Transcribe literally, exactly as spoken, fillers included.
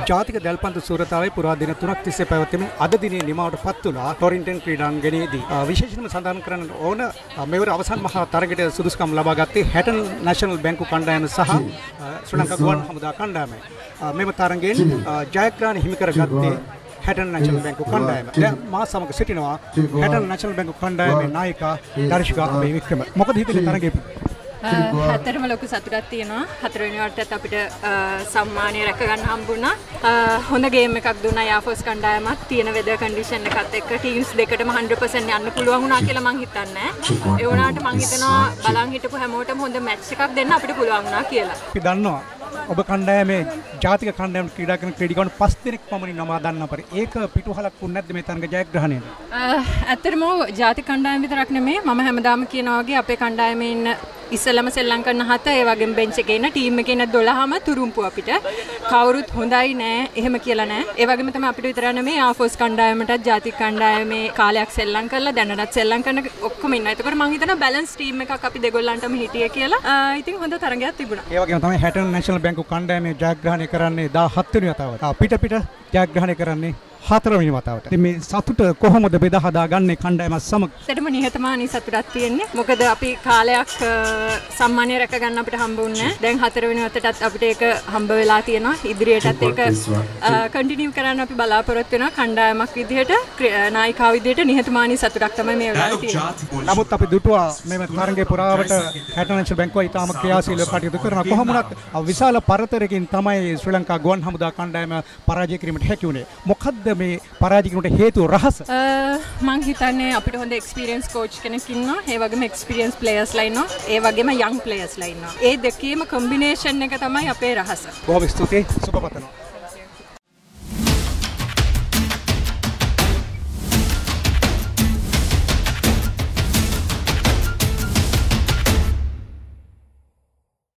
ජාතික දැල්පන්දු සූරතාවේ පුරා දින තුනක් තිස්සේ පැවැත්වෙමින් අද දිනේ නිමාවට පත් වුණා ටොරින්ටන් ක්‍රීඩාංගණයේදී. විශේෂයෙන්ම සඳහන් කරන්න ඕන මෙවර අවසන් මහා තරගයට සුදුසුකම් ලබා ගත්තේ හැටන් නැෂනල් බැංකු කණ්ඩායම සහ ශ්‍රී ලංකා ගුවන් හමුදා කණ්ඩායමයි. මෙම තරගයෙන් ජයග්‍රහණ හිමි කරගත්තේ හැටන් නැෂනල් බැංකු කණ්ඩායම. දැන් මා සමග සිටිනවා හැටන් නැෂනල් බැංකු කණ්ඩායමේ නායිකා දර්ශිකා අබේ වික්‍රම. මොකද හිතන්නේ තරගයේ? හැතරම ලොකු සතුටක් තියෙනවා. හතරවෙනි වටේත් අපිට සම්මානය රැක ගන්න හම්බුණා. හොඳ ගේම් එකක් දුන්නා යාෆෝස් කණ්ඩායමක්. තියෙන වෙදර් කන්ඩිෂන් එකත් එක්ක ටීම්ස් දෙකටම one hundred percent යන්න පුළුවන් වුණා කියලා මං හිතන්නේ. ඒ වුණාට මං හිතනවා බලන් හිටපු හැමෝටම හොඳ මැච් එකක් දෙන්න අපිට පුළුවන් වුණා කියලා. අපි දන්නවා ඔබ කණ්ඩායමේ ජාතික කණ්ඩායම ක්‍රීඩා කරන ක්‍රීඩිකයන් පස් දෙනෙක් පමණින් නම දන්නා පරි. ඒක පිටුහලක් වුණ නැද්ද මේ තරග ජයග්‍රහණයද? ඇත්තටම ජාතික කණ්ඩායම විතරක් නෙමෙයි මම හැමදාම කියනවා වගේ අපේ කණ්ඩායමේ ඉන්න ඉස්සෙල්ලම සෙල්ලම් කරන හත ඒ වගේම බෙන්ච් එකේ ඉන්න ටීම් එකේ ඉන්න දොළහම තුරුම්පු අපිට කවුරුත් හොඳයි නෑ එහෙම කියලා නෑ. ඒ වගේම තමයි අපිට විතර නෙමෙයි ආෆෝස් කණ්ඩායමටත් ජාතික කණ්ඩායමේ කාලයක් සෙල්ලම් කරලා දැනටත් සෙල්ලම් කරන ඔක්කොම ඉන්නවා. ඒකෝර මම හිතනවා බැලන්ස් ටීම් එකක් අපි දෙගොල්ලන්ටම හිටියේ කියලා. ඉතින් හොඳ තරගයක් තිබුණා. ඒ වගේම තමයි හැටන් නැෂනල් බැංකු කණ්ඩායමේ ජයග්‍රහණය කරන්නේ දහහත් වෙනි වතාවට. පිට පිට ජයග්‍රහණය කරන්නේ හතරවෙනි වතාවට. ඉතින් මේ සතුට කොහොමද බෙදා හදාගන්නේ කණ්ඩායම සමග? ඇත්තටම නිහතමානී සතුටක් තියෙන්නේ. මොකද අපි කාලයක් සම්මානය රැක ගන්න අපිට හම්බුන්නේ නැහැ. දැන් හතරවෙනි වතාවටත් අපිට ඒක හම්බ වෙලා තියෙනවා. ඉදිරියටත් ඒක කන්ටිනියු කරන්න අපි බලාපොරොත්තු වෙනවා. කණ්ඩායමක් විදිහට නායිකාව විදිහට නිහතමානී සතුටක් තමයි මේ වෙලාවේ තියෙන්නේ. නමුත් අපි දුටුවා මේ තරගයේ පුරාවට හැටන් නැෂනල් බැංකුව ඊටාම ක්‍රියාශීලව කටයුතු කරනවා. කොහොම වුණත් විශාල පරතරයකින් තමයි ශ්‍රී ලංකා ගුවන් හමුදා කණ්ඩායම පරාජය කිරීමට හැකි වුණේ. මොකද්ද මේ පරාජය කිරීමට හේතුව රහස? මම හිතන්නේ අපිට හොඳ එක්ස්පීරියන්ස් කෝච් කෙනෙක් ඉන්නවා. ඒ වගේම එක්ස්පීරියන්ස් ප්ලේයර්ස්ලා ඉන්නවා. ඒ වගේම යං ප්ලේයර්ස්ලා ඉන්නවා. ඒ දෙකේම කොම්බිනේෂන් එක තමයි අපේ රහස. බොහොම ස්තුතියි. සුබ පතනවා.